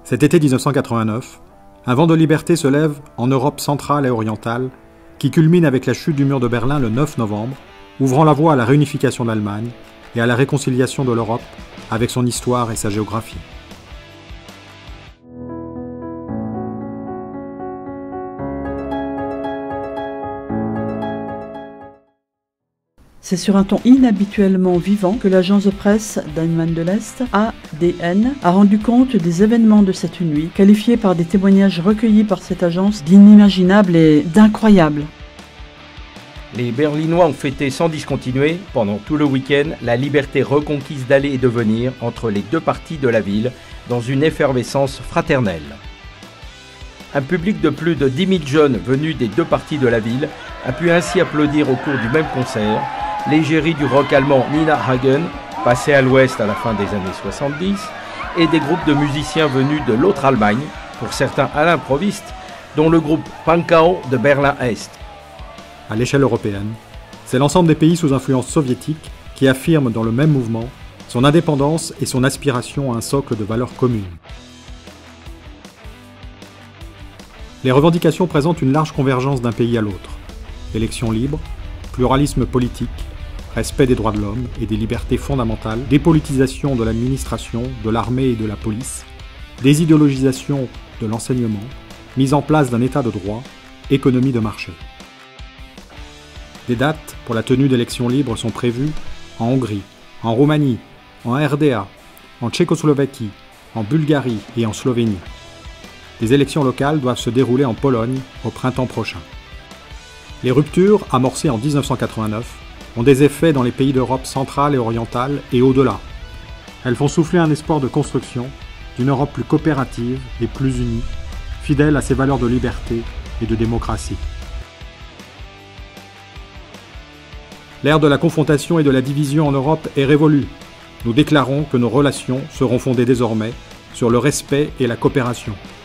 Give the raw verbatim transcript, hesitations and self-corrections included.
Cet été mille neuf cent quatre-vingt-neuf, un vent de liberté se lève en Europe centrale et orientale, qui culmine avec la chute du mur de Berlin le neuf novembre, ouvrant la voie à la réunification de l'Allemagne et à la réconciliation de l'Europe avec son histoire et sa géographie. C'est sur un ton inhabituellement vivant que l'agence de presse d'Allemagne de l'Est, A D N, a rendu compte des événements de cette nuit, qualifiés par des témoignages recueillis par cette agence d'inimaginables et d'incroyables. Les Berlinois ont fêté sans discontinuer, pendant tout le week-end, la liberté reconquise d'aller et de venir entre les deux parties de la ville, dans une effervescence fraternelle. Un public de plus de dix mille jeunes venus des deux parties de la ville a pu ainsi applaudir au cours du même concert l'égérie du rock allemand Nina Hagen, passé à l'ouest à la fin des années soixante-dix, et des groupes de musiciens venus de l'autre Allemagne, pour certains à l'improviste, dont le groupe Pankow de Berlin-Est. À l'échelle européenne, c'est l'ensemble des pays sous influence soviétique qui affirment dans le même mouvement son indépendance et son aspiration à un socle de valeurs communes. Les revendications présentent une large convergence d'un pays à l'autre. Élections libres, pluralisme politique, respect des droits de l'homme et des libertés fondamentales, dépolitisation de l'administration, de l'armée et de la police, désidéologisation de l'enseignement, mise en place d'un état de droit, économie de marché. Des dates pour la tenue d'élections libres sont prévues en Hongrie, en Roumanie, en R D A, en Tchécoslovaquie, en Bulgarie et en Slovénie. Des élections locales doivent se dérouler en Pologne au printemps prochain. Les ruptures, amorcées en mille neuf cent quatre-vingt-neuf, ont des effets dans les pays d'Europe centrale et orientale et au-delà. Elles font souffler un espoir de construction d'une Europe plus coopérative et plus unie, fidèle à ses valeurs de liberté et de démocratie. L'ère de la confrontation et de la division en Europe est révolue. Nous déclarons que nos relations seront fondées désormais sur le respect et la coopération.